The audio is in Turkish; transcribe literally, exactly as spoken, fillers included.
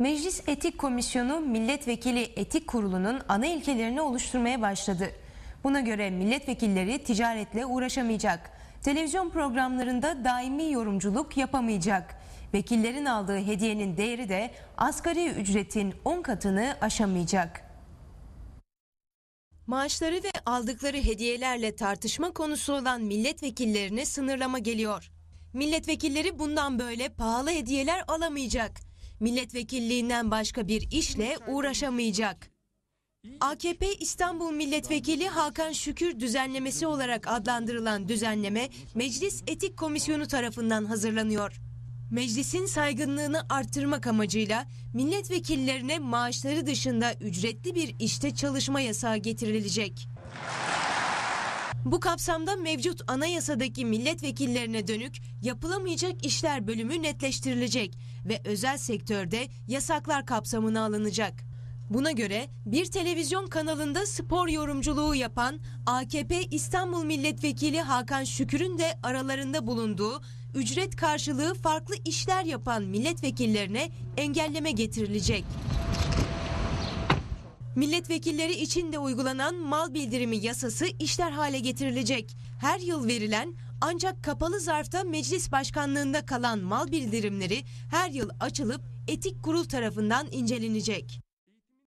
Meclis Etik Komisyonu Milletvekili Etik Kurulu'nun ana ilkelerini oluşturmaya başladı. Buna göre milletvekilleri ticaretle uğraşamayacak, televizyon programlarında daimi yorumculuk yapamayacak, vekillerin aldığı hediyenin değeri de asgari ücretin on katını aşamayacak. Maaşları ve aldıkları hediyelerle tartışma konusu olan milletvekillerine sınırlama geliyor. Milletvekilleri bundan böyle pahalı hediyeler alamayacak. Milletvekilliğinden başka bir işle uğraşamayacak. A K P İstanbul Milletvekili Hakan Şükür düzenlemesi olarak adlandırılan düzenleme Meclis Etik Komisyonu tarafından hazırlanıyor. Meclisin saygınlığını arttırmak amacıyla milletvekillerine maaşları dışında ücretli bir işte çalışma yasağı getirilecek. Bu kapsamda mevcut anayasadaki milletvekillerine dönük yapılamayacak işler bölümü netleştirilecek ve özel sektörde yasaklar kapsamına alınacak. Buna göre bir televizyon kanalında spor yorumculuğu yapan A K P İstanbul Milletvekili Hakan Şükür'ün de aralarında bulunduğu ücret karşılığı farklı işler yapan milletvekillerine engelleme getirilecek. Milletvekilleri için de uygulanan mal bildirimi yasası işler hale getirilecek. Her yıl verilen ancak kapalı zarfta meclis başkanlığında kalan mal bildirimleri her yıl açılıp etik kurul tarafından incelenecek.